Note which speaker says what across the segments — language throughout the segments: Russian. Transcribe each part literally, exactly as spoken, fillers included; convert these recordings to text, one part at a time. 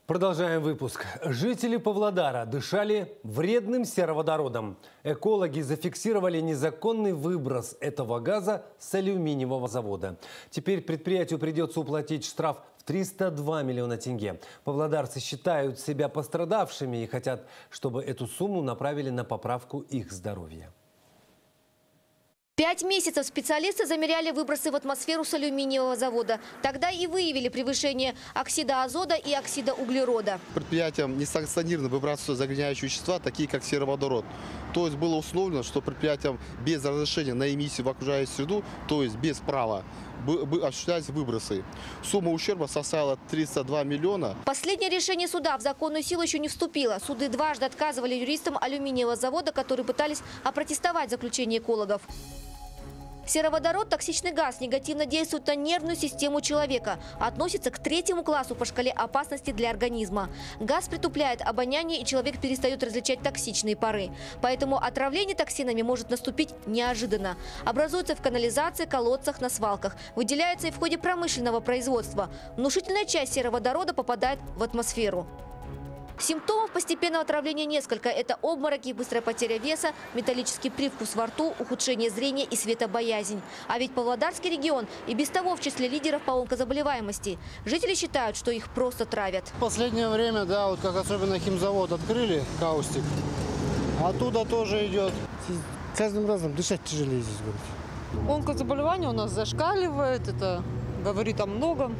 Speaker 1: Продолжаем выпуск. Жители Павлодара дышали вредным сероводородом. Экологи зафиксировали незаконный выброс этого газа с алюминиевого завода. Теперь предприятию придется уплатить штраф в триста два миллиона тенге. Павлодарцы считают себя пострадавшими и хотят, чтобы эту сумму направили на поправку их здоровья.
Speaker 2: Пять месяцев специалисты замеряли выбросы в атмосферу с алюминиевого завода. Тогда и выявили превышение оксида азота и оксида углерода.
Speaker 3: Предприятиям несанкционированно выбрасываются загрязняющие вещества, такие как сероводород. То есть было установлено, что предприятиям без разрешения на эмиссию в окружающую среду, то есть без права, осуществлялись выбросы. Сумма ущерба составила триста два миллиона.
Speaker 2: Последнее решение суда в законную силу еще не вступило. Суды дважды отказывали юристам алюминиевого завода, которые пытались опротестовать заключение экологов. Сероводород – токсичный газ, негативно действует на нервную систему человека. Относится к третьему классу по шкале опасности для организма. Газ притупляет обоняние, и человек перестает различать токсичные пары. Поэтому отравление токсинами может наступить неожиданно. Образуется в канализации, колодцах, на свалках. Выделяется и в ходе промышленного производства. Внушительная часть сероводорода попадает в атмосферу. Симптомов постепенного отравления несколько. Это обмороки, быстрая потеря веса, металлический привкус во рту, ухудшение зрения и светобоязнь. А ведь Павлодарский регион и без того в числе лидеров по онкозаболеваемости. Жители считают, что их просто травят.
Speaker 4: В последнее время, да, вот как особенно химзавод открыли, Каустик, оттуда тоже идет. С каждым разом дышать тяжелее здесь будет.
Speaker 5: Онкозаболевание у нас зашкаливает, это говорит о многом.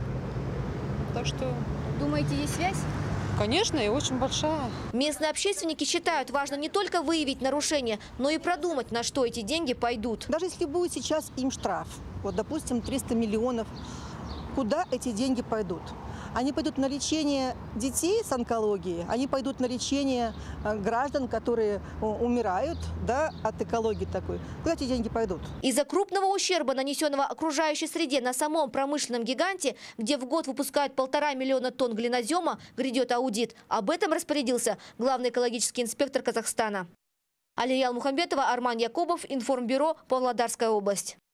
Speaker 5: Так что...
Speaker 2: Думаете, есть связь?
Speaker 5: Конечно, и очень большая.
Speaker 2: Местные общественники считают, важно не только выявить нарушения, но и продумать, на что эти деньги пойдут.
Speaker 6: Даже если будет сейчас им штраф, вот, допустим, триста миллионов, куда эти деньги пойдут? Они пойдут на лечение детей с онкологией, они пойдут на лечение граждан, которые умирают, да, от экологии такой. Куда эти деньги пойдут?
Speaker 2: Из-за крупного ущерба, нанесенного окружающей среде на самом промышленном гиганте, где в год выпускают полтора миллиона тонн глинозема, грядет аудит. Об этом распорядился главный экологический инспектор Казахстана. Алия Алмухамбетова, Арман Якубов, Информбюро, Павлодарская область.